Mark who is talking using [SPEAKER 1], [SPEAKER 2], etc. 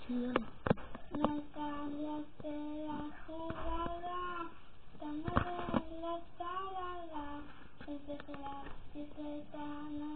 [SPEAKER 1] Natalia se la jugada, estamos en la sala, desde la bicicleta.